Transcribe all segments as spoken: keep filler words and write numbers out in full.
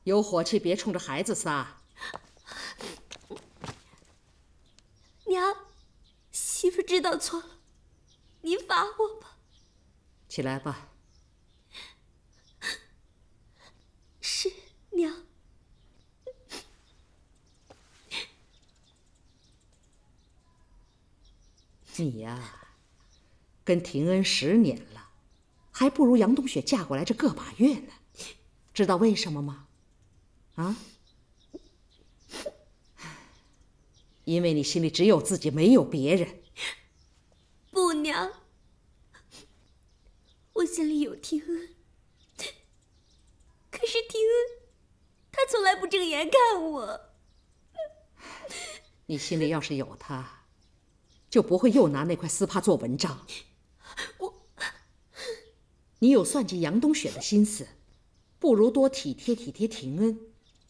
有火气别冲着孩子撒。 娘，媳妇知道错了，您罚我吧。 起来吧。 是娘。 你呀，跟廷恩十年了，还不如杨冬雪嫁过来这个把月呢。知道为什么吗？啊？因为你心里只有自己，没有别人。 不，娘，我心里有廷恩，可是廷恩，他从来不正眼看我。 你心里要是有他，就不会又拿那块丝帕做文章。 我， 你有算计杨冬雪的心思，不如多体贴体贴廷恩。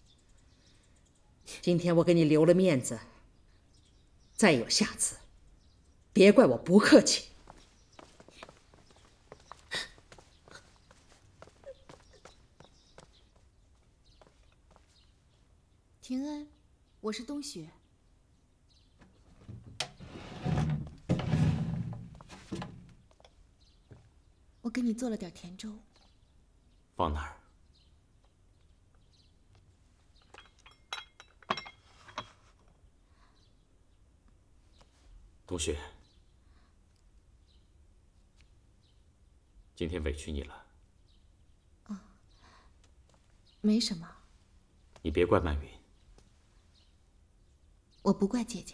今天我给你留了面子，再有下次，别怪我不客气。 廷恩，我是冬雪。我给你做了点甜粥。 放哪儿？冬雪，今天委屈你了。 啊，没什么。 你别怪曼云。 我不怪姐姐。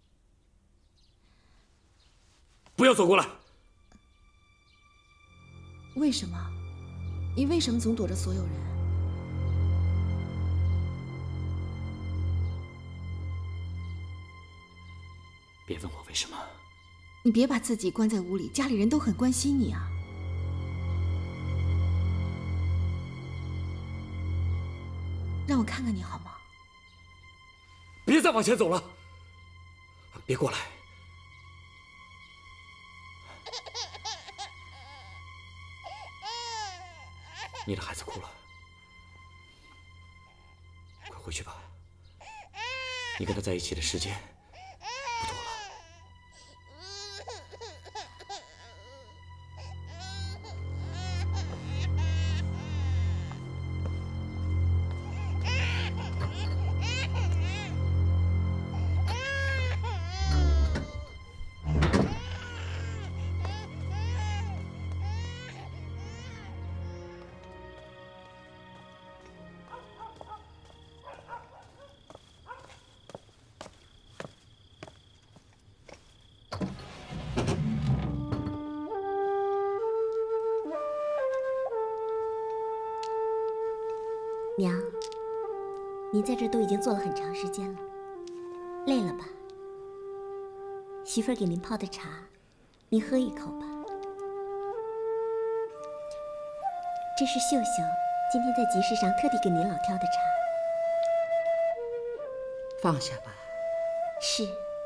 不要走过来！ 为什么？你为什么总躲着所有人？ 别问我为什么。 你别把自己关在屋里，家里人都很关心你啊。让我看看你好吗？ 别再往前走了，别过来。你的孩子哭了，快回去吧。你跟他在一起的时间不多了。 娘，您在这都已经坐了很长时间了，累了吧？媳妇儿给您泡的茶，您喝一口吧。这是秀秀今天在集市上特地给您老挑的茶。 放下吧。 是。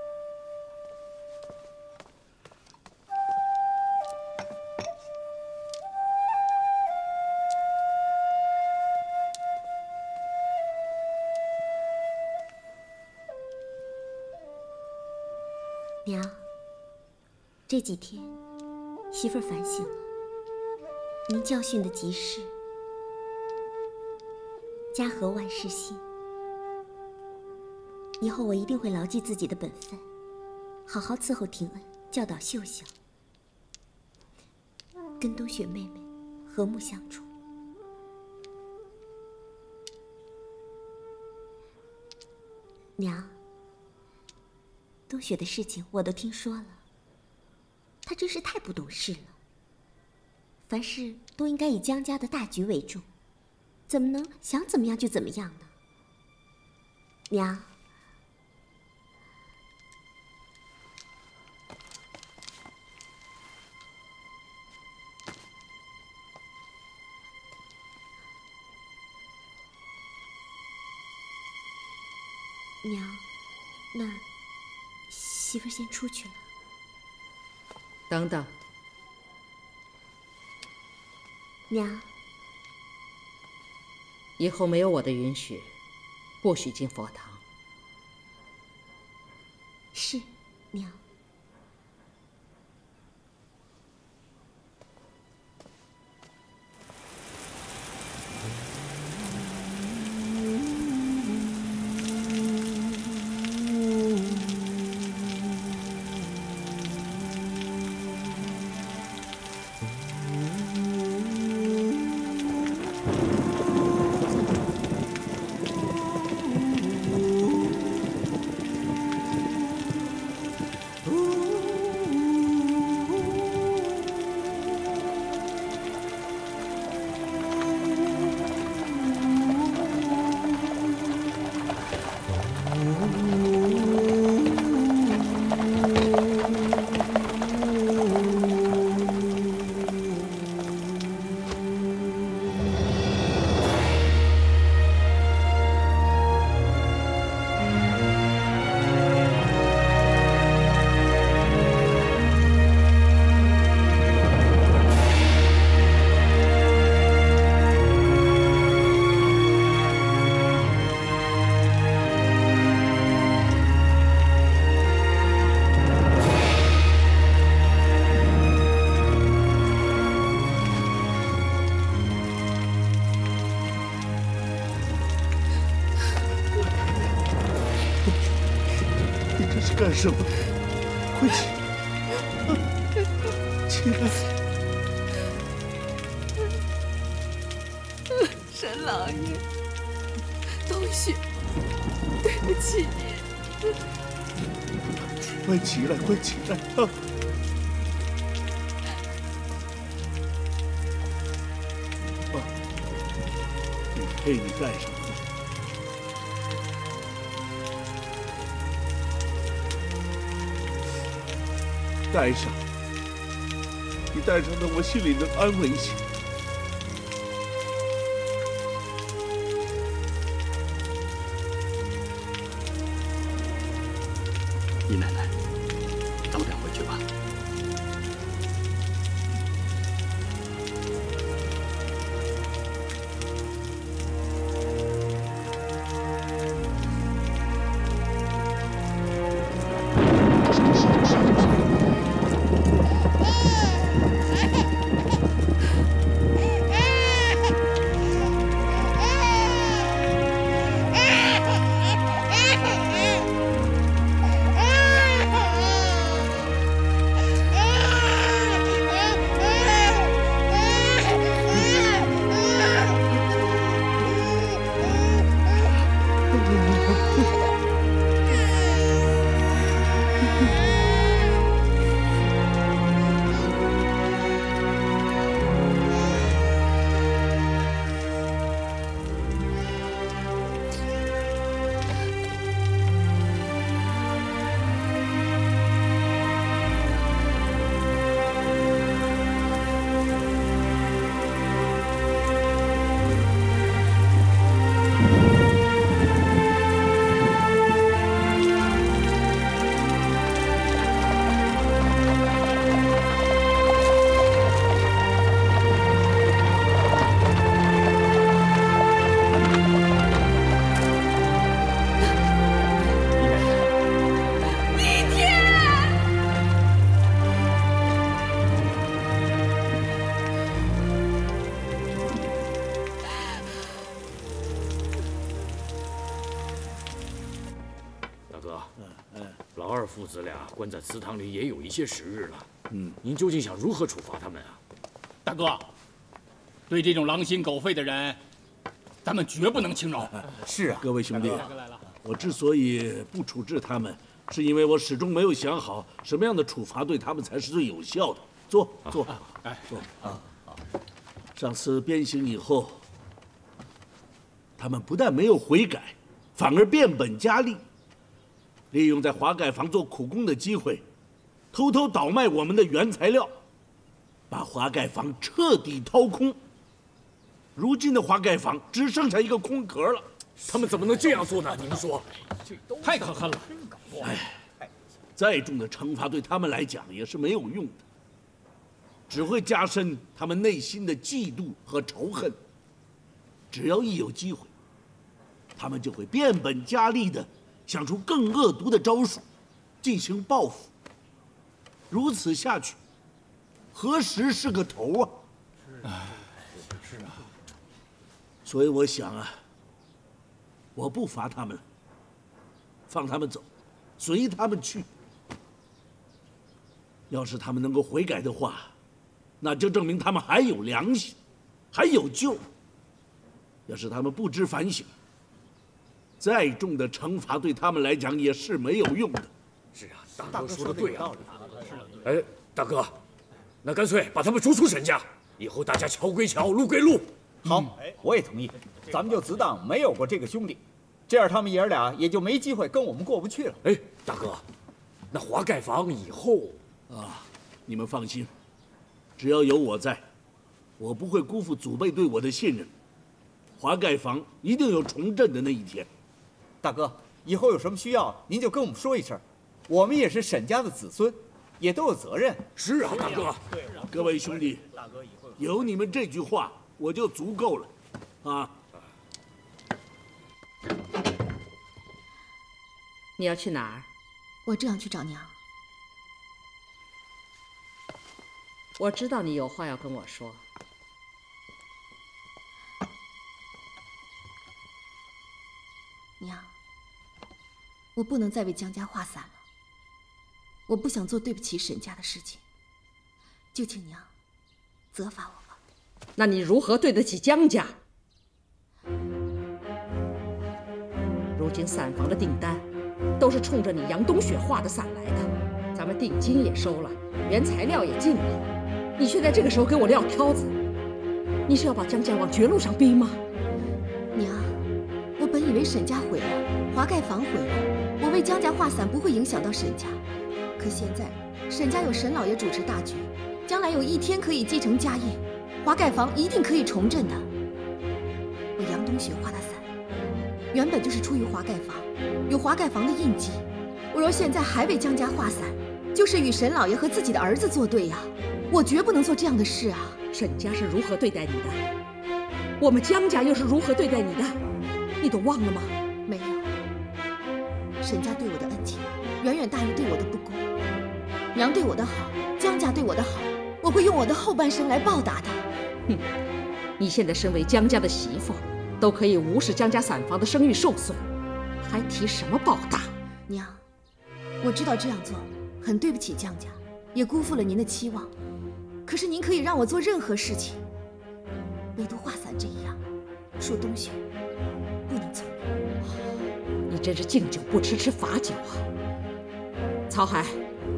娘，这几天媳妇儿反省了，您教训的极是，家和万事兴。以后我一定会牢记自己的本分，好好伺候廷恩，教导秀秀，跟冬雪妹妹和睦相处。娘，冬雪的事情我都听说了，她真是太不懂事了。凡事都应该以江家的大局为重，怎么能想怎么样就怎么样呢？娘，娘，那媳妇先出去了。 等等， 娘， 以后没有我的允许，不许进佛堂。 是，娘。 干什么？快起！起来！ 沈老爷，冬雪，对不起您。 快起来！快起来！啊！爸，你陪你带上。 带上，你带上的，我心里能安稳一些。 姨奶奶，早点回去吧。 父子俩关在祠堂里也有一些时日了。嗯，您究竟想如何处罚他们啊？ 大哥，对这种狼心狗肺的人，咱们绝不能轻饶。 是啊，各位兄弟，我之所以不处置他们，是因为我始终没有想好什么样的处罚对他们才是最有效的。坐，坐，哎，坐啊！上次鞭刑以后，他们不但没有悔改，反而变本加厉。 利用在华盖房做苦工的机会，偷偷倒卖我们的原材料，把华盖房彻底掏空。如今的华盖房只剩下一个空壳了， 他们怎么能这样做呢？你们说， 太可恨了！ 哎，再重的惩罚对他们来讲也是没有用的，只会加深他们内心的嫉妒和仇恨。 只要一有机会，他们就会变本加厉地想出更恶毒的招数，进行报复。如此下去，何时是个头啊？ 是啊。 所以我想啊，我不罚他们了，放他们走，随他们去。要是他们能够悔改的话，那就证明他们还有良心，还有救。要是他们不知反省，再重的惩罚对他们来讲也是没有用的。 是啊，大哥说的对啊。哎，大哥，那干脆把他们逐出沈家，以后大家桥归桥，路归路。 好，我也同意，咱们就自当没有过这个兄弟，这样他们爷儿俩也就没机会跟我们过不去了。 哎，大哥，那华盖房以后啊，你们放心，只要有我在，我不会辜负祖辈对我的信任。华盖房一定有重振的那一天。 大哥，以后有什么需要，您就跟我们说一声，我们也是沈家的子孙，也都有责任。 是啊，大哥。 各位兄弟，有你们这句话，我就足够了，啊。 你要去哪儿？ 我正要去找娘。 我知道你有话要跟我说。 娘，我不能再为江家画伞了。我不想做对不起沈家的事情，就请娘责罚我吧。 那你如何对得起江家？如今伞房的订单都是冲着你杨冬雪画的伞来的，咱们定金也收了，原材料也进了，你却在这个时候给我撂挑子，你是要把江家往绝路上逼吗？ 娘，我本以为沈家毁了，华盖房毁了，我为江家画伞不会影响到沈家。可现在沈家有沈老爷主持大局，将来有一天可以继承家业，华盖房一定可以重振的。我杨冬雪画的伞，原本就是出于华盖房，有华盖房的印记。我若现在还为江家画伞，就是与沈老爷和自己的儿子作对呀！我绝不能做这样的事啊！ 沈家是如何对待你的，我们江家又是如何对待你的，你都忘了吗？ 没有。沈家对我的恩情远远大于对我的不公。娘对我的好，江家对我的好，我会用我的后半生来报答的。 哼，你现在身为江家的媳妇，都可以无视江家伞房的声誉受损，还提什么报答？ 娘，我知道这样做很对不起江家，也辜负了您的期望。可是您可以让我做任何事情，唯独画伞这一样，恕冬雪不能从命。 你真是敬酒不吃吃罚酒啊！曹海，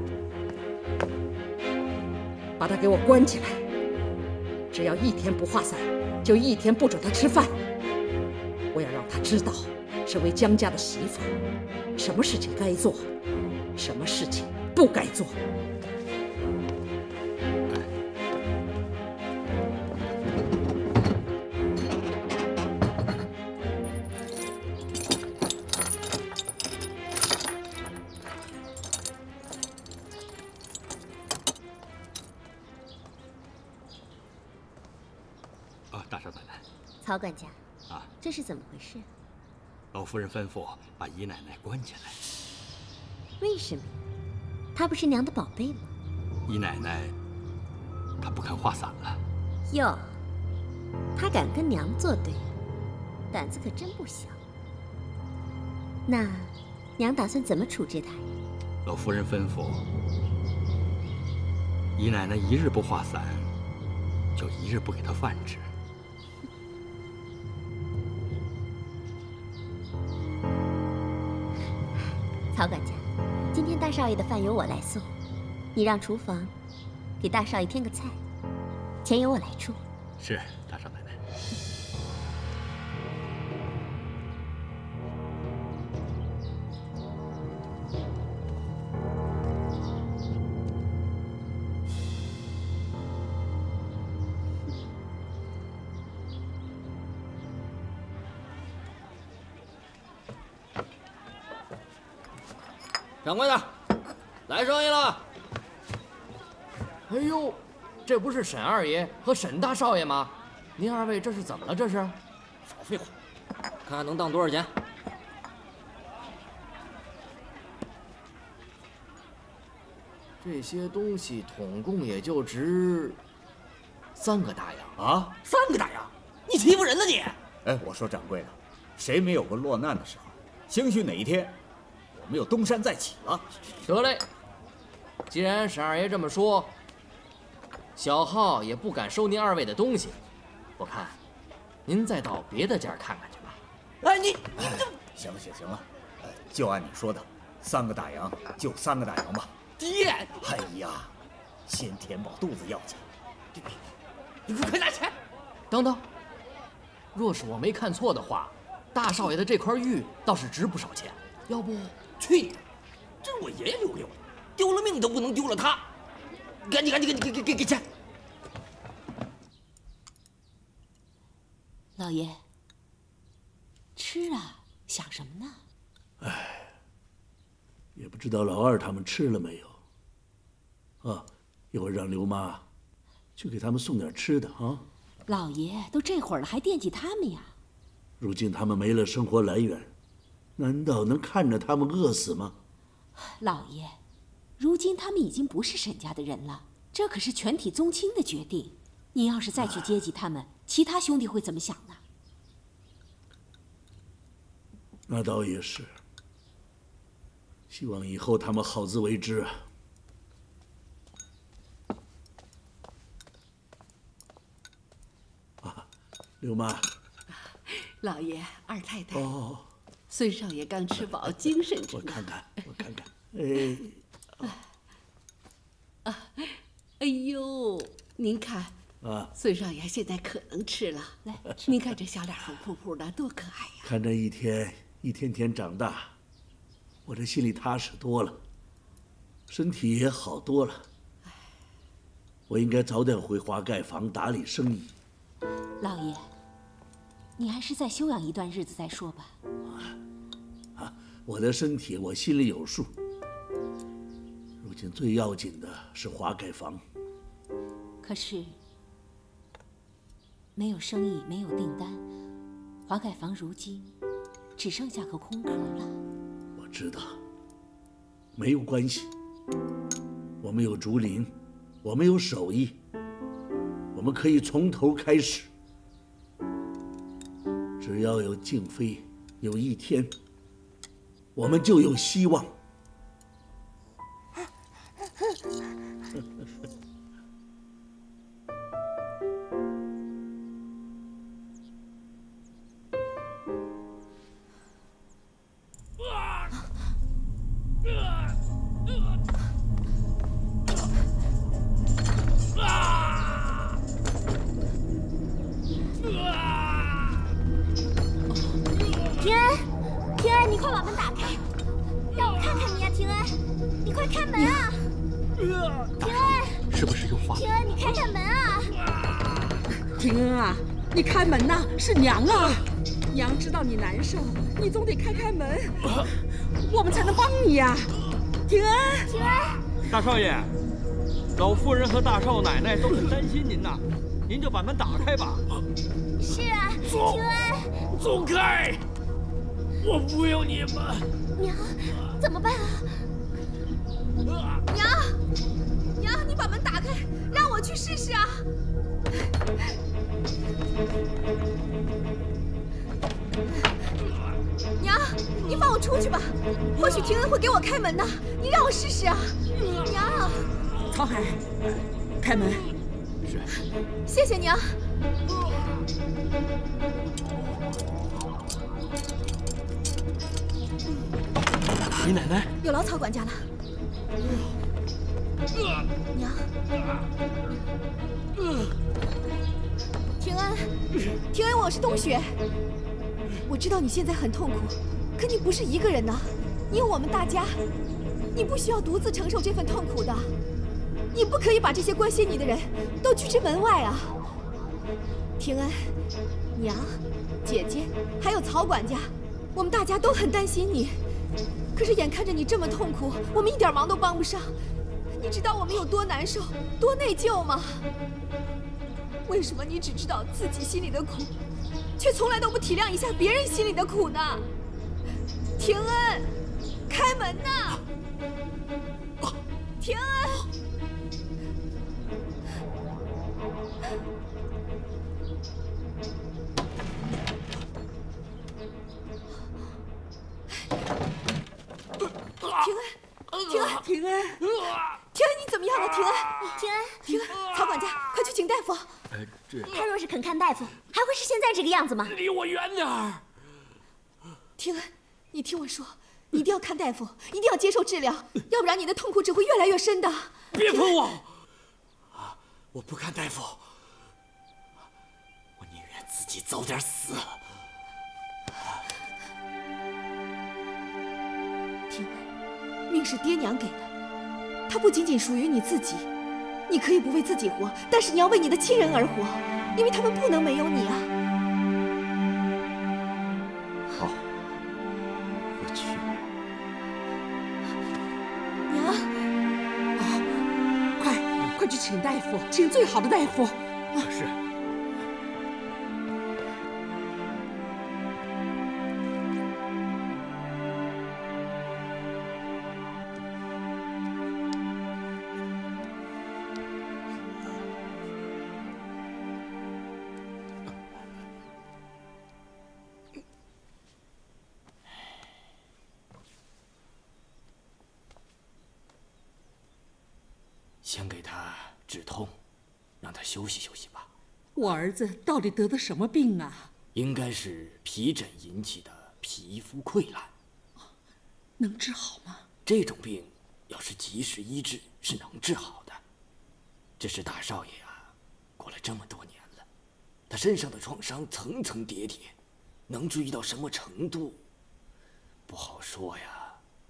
把他给我关起来，只要一天不画伞，就一天不准他吃饭。我要让他知道，身为江家的媳妇，什么事情该做，什么事情不该做。 大少奶奶， 曹管家， 啊， 这是怎么回事？ 老夫人吩咐把姨奶奶关起来。 为什么？她不是娘的宝贝吗？ 姨奶奶，她不肯画伞了。 哟，她敢跟娘作对，胆子可真不小。那娘打算怎么处置她呀？ 老夫人吩咐，姨奶奶一日不画伞，就一日不给她饭吃。 曹管家，今天大少爷的饭由我来送，你让厨房给大少爷添个菜，钱由我来出。 是，大少奶奶。 掌柜的，来生意了！哎呦，这不是沈二爷和沈大少爷吗？您二位这是怎么了？这是？ 废话，看看能当多少钱。这些东西统共也就值三个大洋啊！ 三个大洋，你欺负人呢你！ 哎，我说掌柜的，谁没有过落难的时候？兴许哪一天我们又东山再起了。 得嘞，既然沈二爷这么说，小号也不敢收您二位的东西，我看您再到别的家看看去吧。哎，你你这行了行行了，就按你说的，三个大洋就三个大洋吧。 爹， 哎呀，先填饱肚子要紧。 你快拿钱！等等，若是我没看错的话，大少爷的这块玉倒是值不少钱。要不去你的，这是我爷爷留给我的，丢了命都不能丢了他。赶紧赶紧赶紧给给给给钱！ 老爷，吃啊，想什么呢？ 哎，也不知道老二他们吃了没有。啊，一会儿让刘妈去给他们送点吃的啊。 老爷都这会儿了，还惦记他们呀？ 如今他们没了生活来源，难道能看着他们饿死吗？ 老爷，如今他们已经不是沈家的人了，这可是全体宗亲的决定。你要是再去接济他们，其他兄弟会怎么想呢？ 那倒也是。希望以后他们好自为之啊。啊，刘妈。 老爷、二太太。 哦。 孙少爷刚吃饱，精神着呢。 我看看，我看看。哎。 啊，哎呦，您看。 啊， 孙少爷现在可能吃了。来，您看这小脸红扑扑的，多可爱呀！ 看着一天一天天长大，我这心里踏实多了，身体也好多了。我应该早点回华盖房打理生意。 老爷，你还是再休养一段日子再说吧。 啊，我的身体我心里有数。如今最要紧的是华盖房。 可是。没有生意，没有订单，华盖房如今只剩下个空壳了。 我知道，没有关系。我们有竹林，我们有手艺，我们可以从头开始。只要有静妃，有一天，我们就有希望。 是娘啊！娘知道你难受，你总得开开门，我们才能帮你呀。平安， 平安，大少爷，老夫人和大少奶奶都很担心您呐，您就把门打开吧。 是啊，平安， 走开！我不要你们。 娘，怎么办啊？ 娘，娘，你把门打开，让我去试试啊！娘，你放我出去吧，或许廷恩会给我开门呢。你让我试试啊，娘。 曹海，开门。 是。谢谢娘。 李奶奶， 有劳曹管家了。娘。廷恩，廷恩，我是冬雪。我知道你现在很痛苦，可你不是一个人呐，你有我们大家，你不需要独自承受这份痛苦的。你不可以把这些关心你的人都拒之门外啊！廷恩，娘，姐姐，还有曹管家，我们大家都很担心你。可是眼看着你这么痛苦，我们一点忙都帮不上。你知道我们有多难受、多内疚吗？为什么你只知道自己心里的苦， 却从来都不体谅一下别人心里的苦呢？廷恩，开门呐！廷恩。 廷恩，廷恩， 廷恩， 廷恩，你怎么样了？廷恩， 廷恩， 廷恩，曹管家，快去请大夫。 哎，这他若是肯看大夫，还会是现在这个样子吗？ 离我远点儿！ 廷恩，你听我说，你一定要看大夫，一定要接受治疗，要不然你的痛苦只会越来越深的。 别碰我！啊，我不看大夫，我宁愿自己早点死。 命是爹娘给的，它不仅仅属于你自己。你可以不为自己活，但是你要为你的亲人而活，因为他们不能没有你啊。 好，我去。 娘， 啊，快快去请大夫，请最好的大夫。 啊，是。 先给他止痛，让他休息休息吧。 我儿子到底得的什么病啊？ 应该是皮疹引起的皮肤溃烂。 能治好吗？ 这种病要是及时医治，是能治好的。只是大少爷啊，过了这么多年了，他身上的创伤层层叠叠，能注意到什么程度，不好说呀。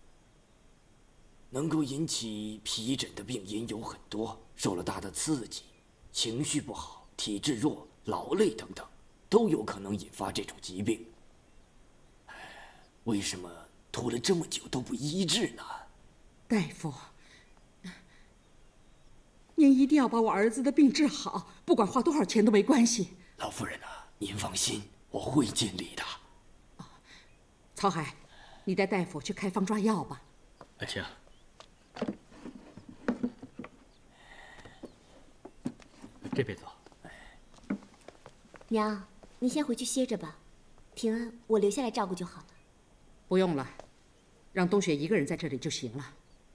能够引起皮疹的病因有很多，受了大的刺激，情绪不好、体质弱、劳累等等，都有可能引发这种疾病。为什么拖了这么久都不医治呢？ 大夫，您一定要把我儿子的病治好，不管花多少钱都没关系。 老夫人啊，您放心，我会尽力的。 曹海，你带大夫去开方抓药吧。 阿青。 这边走。 娘，你先回去歇着吧，廷恩，我留下来照顾就好了。 不用了，让冬雪一个人在这里就行了。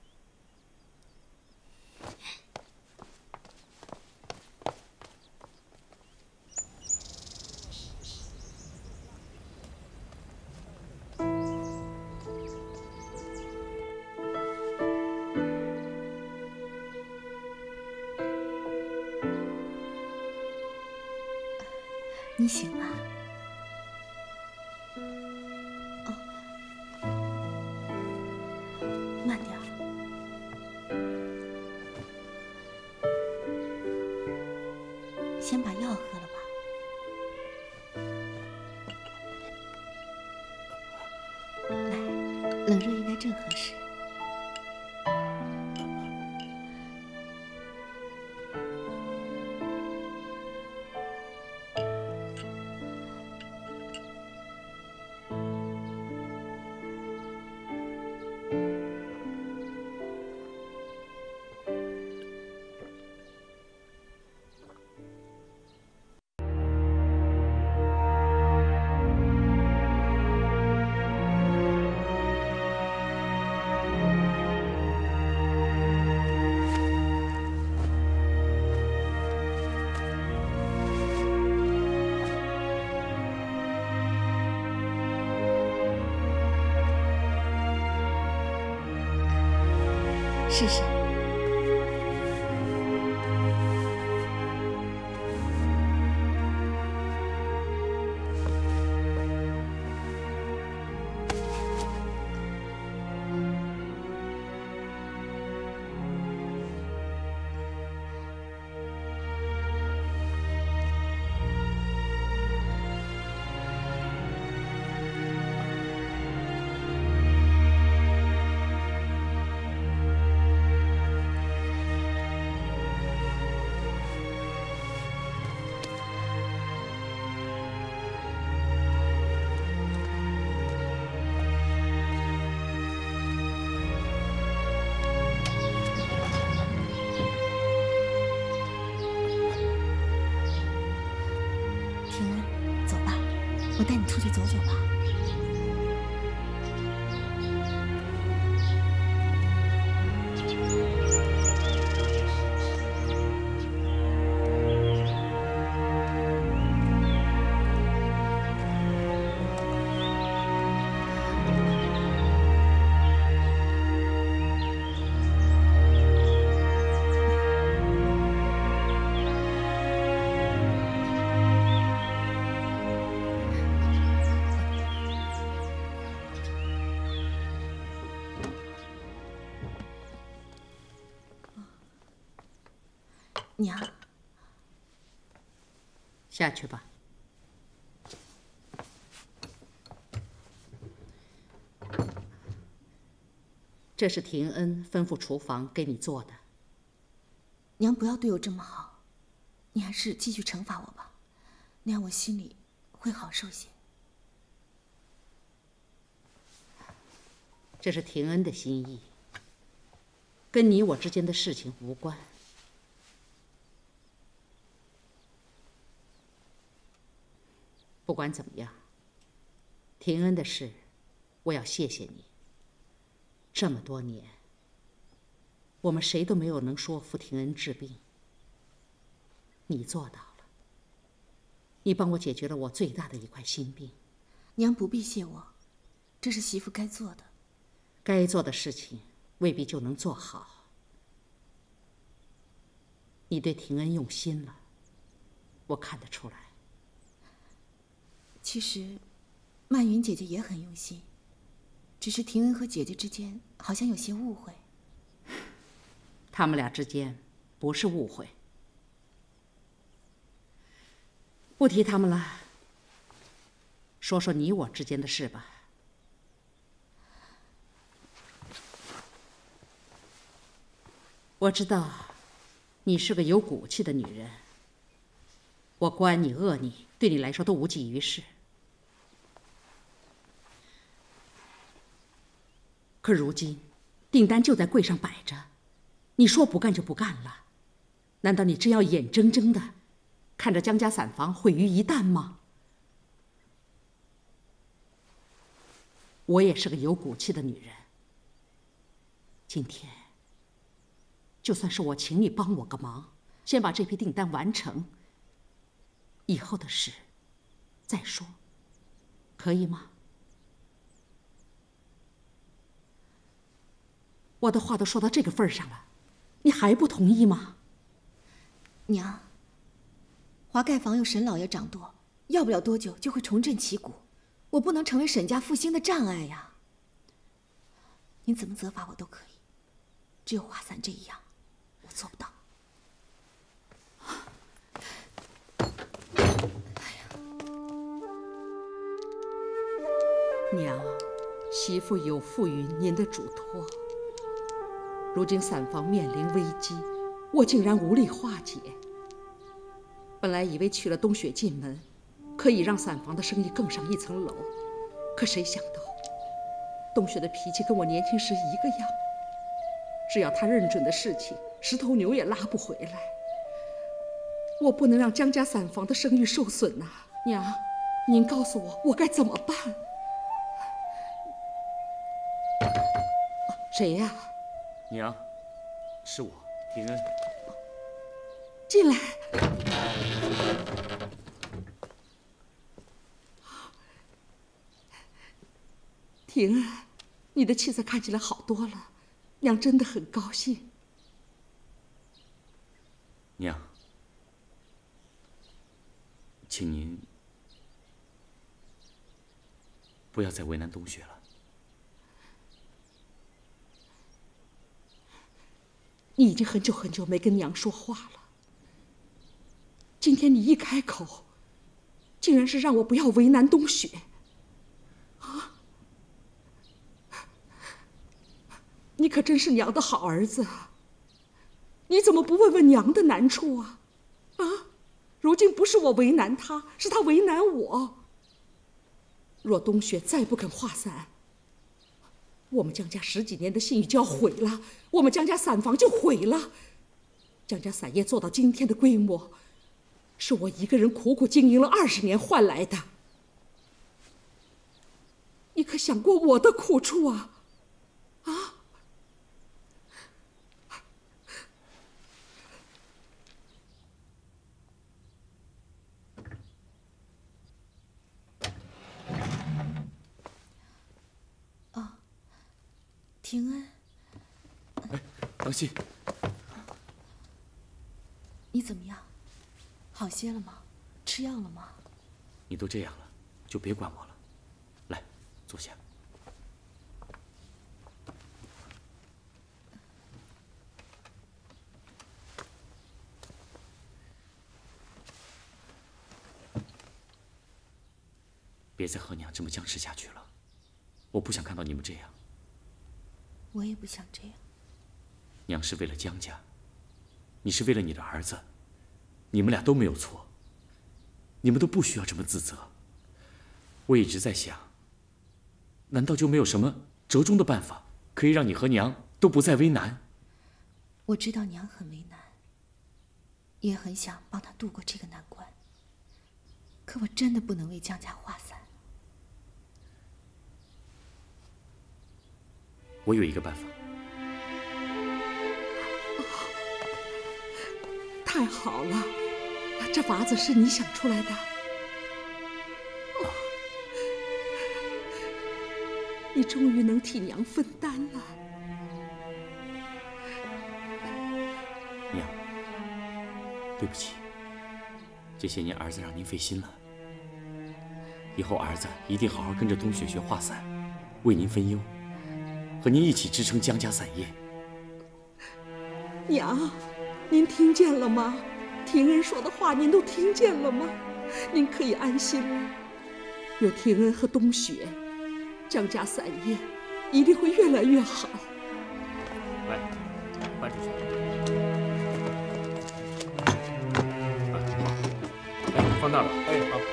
你醒了？哦，慢点儿。先把药喝了吧。来，冷热应该正合适。 试试。 我带你出去走走吧。娘， 下去吧。这是廷恩吩咐厨房给你做的。 娘不要对我这么好，你还是继续惩罚我吧，那样我心里会好受些。 这是廷恩的心意，跟你我之间的事情无关。不管怎么样，廷恩的事，我要谢谢你。这么多年，我们谁都没有能说服廷恩治病，你做到了。你帮我解决了我最大的一块心病。 娘不必谢我，这是媳妇该做的。 该做的事情未必就能做好。你对廷恩用心了，我看得出来。 其实，曼云姐姐也很用心，只是廷恩和姐姐之间好像有些误会。 他们俩之间不是误会。不提他们了，说说你我之间的事吧。我知道，你是个有骨气的女人。我关你、饿你，对你来说都无济于事。可如今，订单就在柜上摆着，你说不干就不干了，难道你真要眼睁睁的看着江家散房毁于一旦吗？我也是个有骨气的女人。今天，就算是我请你帮我个忙，先把这批订单完成，以后的事再说，可以吗？我的话都说到这个份上了，你还不同意吗？ 娘，华盖坊有沈老爷掌舵，要不了多久就会重振旗鼓，我不能成为沈家复兴的障碍呀。您怎么责罚我都可以，只有华伞这一样，我做不到。 娘，媳妇有负于您的嘱托。如今散房面临危机，我竟然无力化解。本来以为娶了冬雪进门，可以让散房的生意更上一层楼，可谁想到，冬雪的脾气跟我年轻时一个样。只要她认准的事情，十头牛也拉不回来。我不能让江家散房的声誉受损呐、啊！娘，您告诉我，我该怎么办？谁呀、啊？ 娘，是我，廷恩。 进来。廷恩，你的气色看起来好多了，娘真的很高兴。 娘，请您不要再为难冬雪了。 你已经很久很久没跟娘说话了，今天你一开口，竟然是让我不要为难冬雪，啊！你可真是娘的好儿子啊！你怎么不问问娘的难处啊？啊！如今不是我为难她，是她为难我。若冬雪再不肯化伞，我们江家十几年的信誉就要毁了，我们江家散房就毁了。江家散业做到今天的规模，是我一个人苦苦经营了二十年换来的。 你可想过我的苦处啊？啊！ 哦，廷恩。 哎，当心！ 你怎么样？好些了吗？吃药了吗？ 你都这样了，就别管我了。来，坐下。别再和娘这么僵持下去了，我不想看到你们这样。 我也不想这样。 娘是为了江家，你是为了你的儿子，你们俩都没有错，你们都不需要这么自责。我一直在想，难道就没有什么折中的办法，可以让你和娘都不再为难？ 我知道娘很为难，也很想帮她度过这个难关，可我真的不能为江家画伞。 我有一个办法。 太好了，这法子是你想出来的。哦，你终于能替娘分担了。 娘，对不起，这些年儿子让您费心了。以后儿子一定好好跟着冬雪学画伞，为您分忧，和您一起支撑江家伞业。 娘，您听见了吗？廷恩说的话您都听见了吗？您可以安心了，有廷恩和冬雪，江家伞业一定会越来越好。 来，搬出去。哎，放大了。哎，好。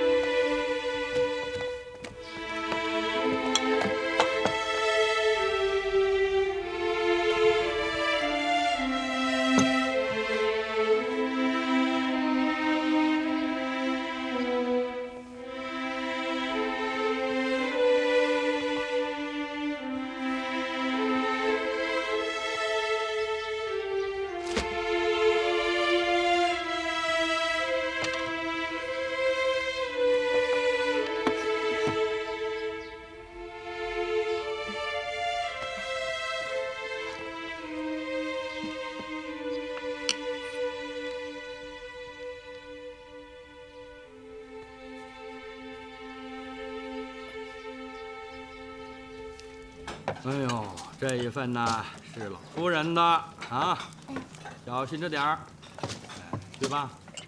哎呦，这一份呢是老夫人的啊，小心着点儿，去吧。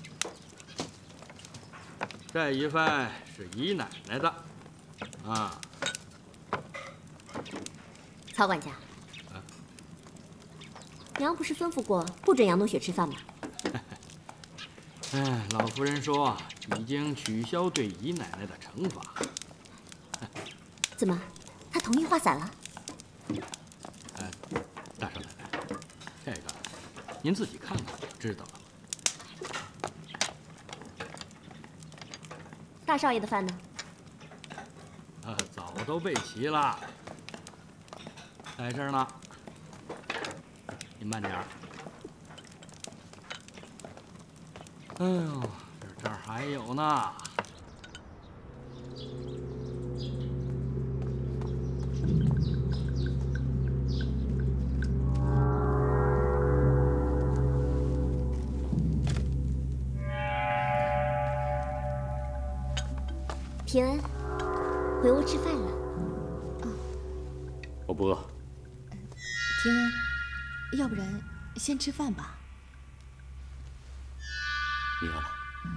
这一份是姨奶奶的，啊。 曹管家，娘不是吩咐过不准杨冬雪吃饭吗？ 哎，老夫人说已经取消对姨奶奶的惩罚。 怎么，她同意画伞了？ 哎，大少奶奶，这个您自己看看就知道了。 大少爷的饭呢？ 啊，早都备齐了，在这儿呢。您慢点儿。哎呦，这这儿还有呢。 平安，回屋吃饭了。 我不饿。 平安，要不然先吃饭吧。 你饿吗？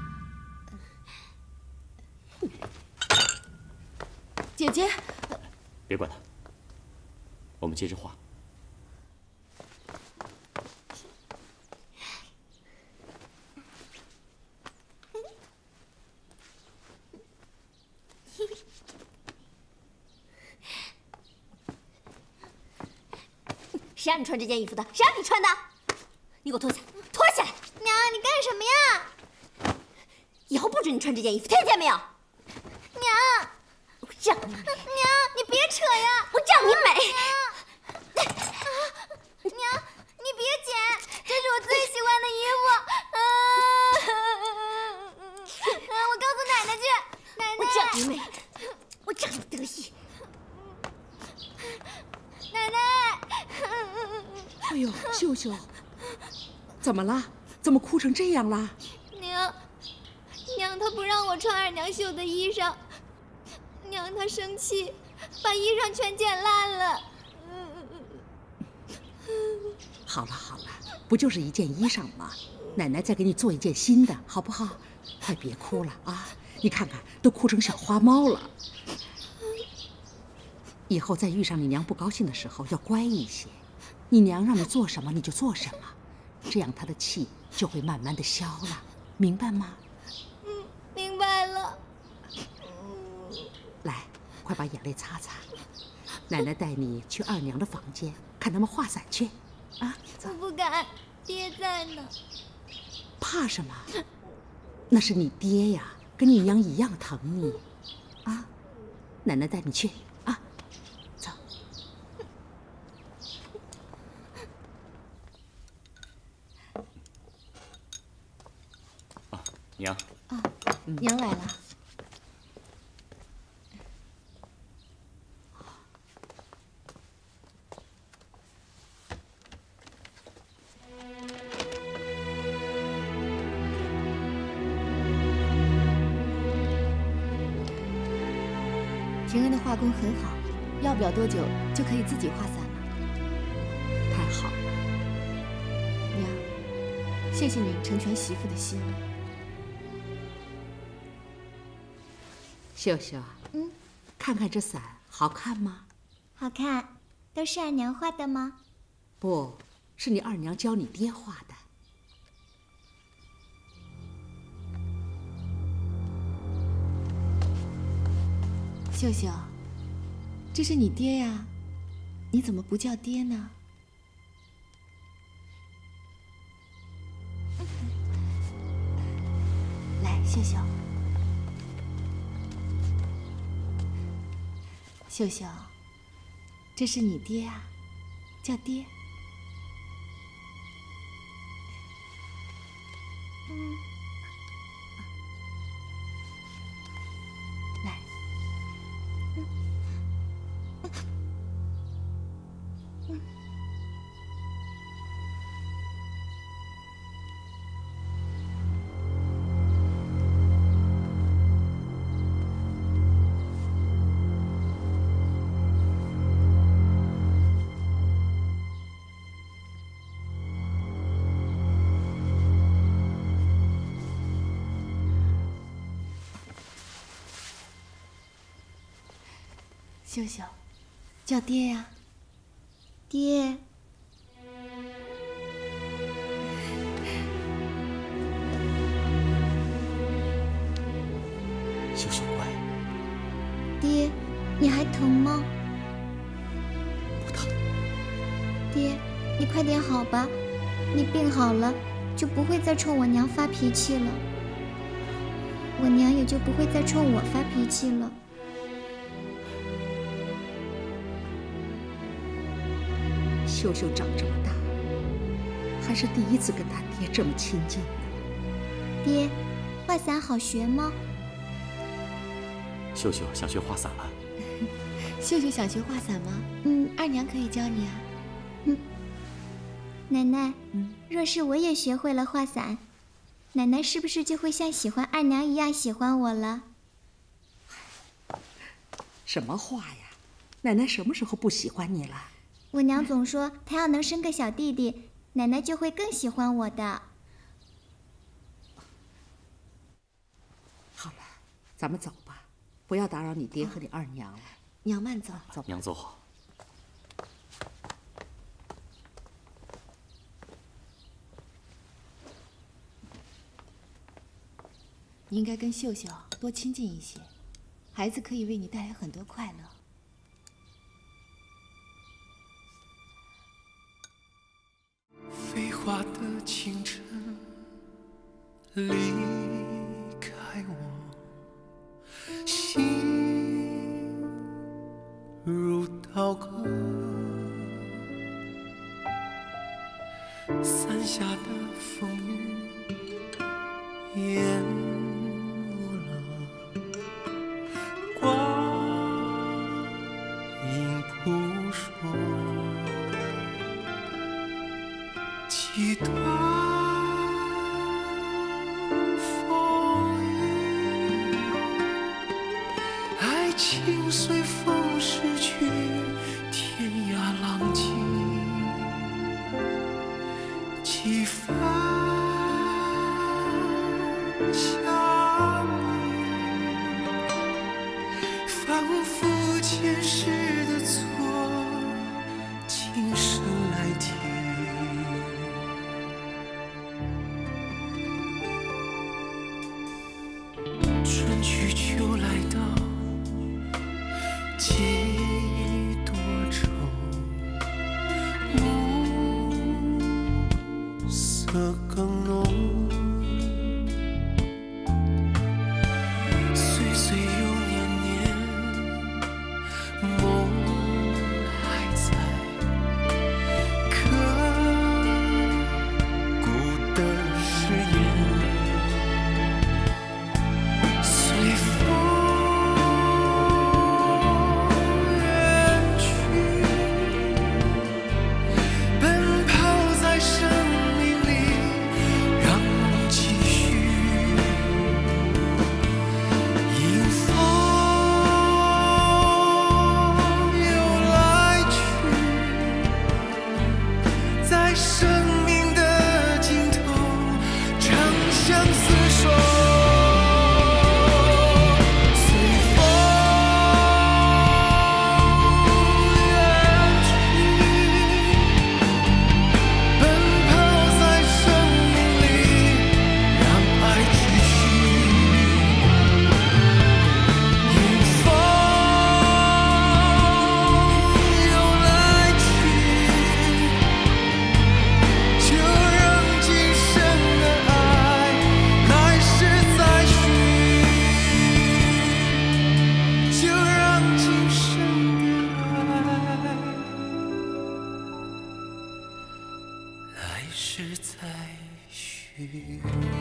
姐姐， 别管他，我们接着画。 谁让你穿这件衣服的？谁让你穿的？你给我脱下，脱下来！ 娘，你干什么呀？ 以后不准你穿这件衣服，听见没有？ 娘， 我让你！ 娘。 这么得意。 奶奶！ 哎呦，秀秀，怎么了？怎么哭成这样了？ 娘，娘她不让我穿二娘绣的衣裳，娘她生气，把衣裳全剪烂了。 好了好了，不就是一件衣裳吗？奶奶再给你做一件新的，好不好？快别哭了啊！你看看，都哭成小花猫了。以后再遇上你娘不高兴的时候，要乖一些。你娘让你做什么你就做什么，这样她的气就会慢慢的消了，明白吗？ 嗯，明白了。 来，快把眼泪擦擦。奶奶带你去二娘的房间，看他们画伞去。啊， 我不敢，爹在呢。 怕什么？那是你爹呀，跟你娘一样疼你。啊，奶奶带你去。啊，走。 啊，娘。 啊，娘来了。婷恩的画工很好，要不了多久就可以自己画伞了。 太好了， 娘，谢谢你成全媳妇的心。 秀秀， 嗯， 看看这伞好看吗？ 好看，都是二娘画的吗？ 不是，你二娘教你爹画的。 秀秀，这是你爹呀，你怎么不叫爹呢？来，秀秀，秀秀，这是你爹啊，叫爹。 嗯。 来。秀秀，叫爹呀， 爹。 秀秀乖。 爹，你还疼吗？ 不疼。 爹，你快点好吧，你病好了就不会再冲我娘发脾气了，我娘也就不会再冲我发脾气了。 秀秀长这么大，还是第一次跟他爹这么亲近呢。 爹，画伞好学吗？ 秀秀想学画伞了。 秀秀想学画伞吗？ 嗯， 二娘可以教你啊。 嗯，奶奶，嗯，若是我也学会了画伞，奶奶是不是就会像喜欢二娘一样喜欢我了？ 什么话呀！奶奶什么时候不喜欢你了？ 我娘总说她要能生个小弟弟，奶奶就会更喜欢我的。 好了，咱们走吧，不要打扰你爹和你二娘了。 娘慢走， 走。 娘走好。 你应该跟秀秀多亲近一些，孩子可以为你带来很多快乐。 飞花的清晨，离开我，心如刀割。伞下的风雨淹没了光诉说，几段风雨，爱情随风逝去，天涯浪迹，几番相遇，仿佛前世的错，今生来提。春去秋来到，几多愁，暮色更浓。岁岁又年年，梦还在，刻骨的誓言。随风远去，奔跑在生命里，让梦继续。迎风又来去，在生命的尽头，长相厮守。来世再续。